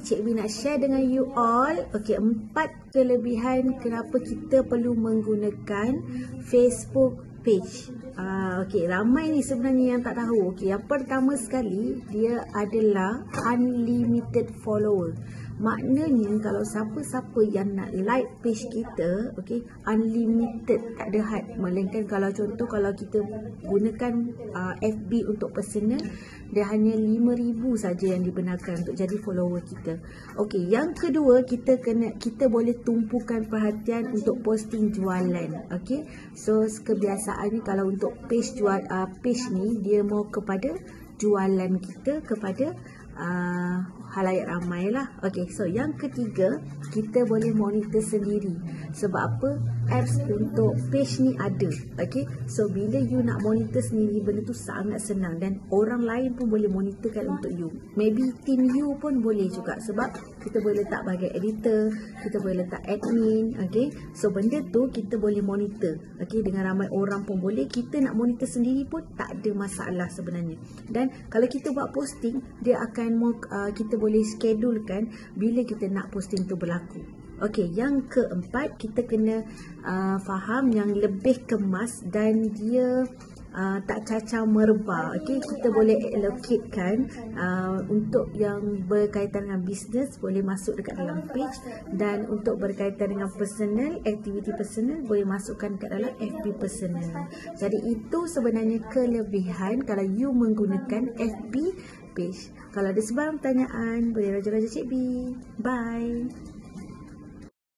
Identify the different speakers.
Speaker 1: Cik B nak share dengan you all. Okey, 4 kelebihan kenapa kita perlu menggunakan Facebook page. Okey, ramai ni sebenarnya yang tak tahu. Okey, yang pertama sekali, dia adalah unlimited follower. Maknanya kalau siapa-siapa yang nak like page kita, okey, unlimited, tak ada had. Melainkan kalau contoh kalau kita gunakan FB untuk personal, dia hanya 5,000 saja yang dibenarkan untuk jadi follower kita. Okey, yang kedua, kita boleh tumpukan perhatian untuk posting jualan. Okey, so kebiasaannya kalau untuk page page ni dia mau kepada jualan kita kepada halayak ramai lah. Okay, so yang ketiga, kita boleh monitor sendiri. Sebab apa? Apps untuk page ni ada. Okay, so bila you nak monitor sendiri, benda tu sangat senang dan orang lain pun boleh monitorkan untuk you. Maybe team you pun boleh juga, sebab kita boleh letak bahagian editor, kita boleh letak admin. Okay, so benda tu kita boleh monitor. Okay, dengan ramai orang pun boleh. Kita nak monitor sendiri pun tak ada masalah sebenarnya. Dan kalau kita buat posting, dia akan kita boleh schedulekan bila kita nak posting tu berlaku. Okey, yang keempat, kita kena faham yang lebih kemas dan dia tak cacah merebah. Okey, kita boleh allocatekan untuk yang berkaitan dengan bisnes boleh masuk dekat dalam page, dan untuk berkaitan dengan personal, aktiviti personal boleh masukkan dekat dalam FB personal. Jadi itu sebenarnya kelebihan kalau you menggunakan FB page. Kalau ada sebarang pertanyaan, boleh raja-raja Cik B. Bye.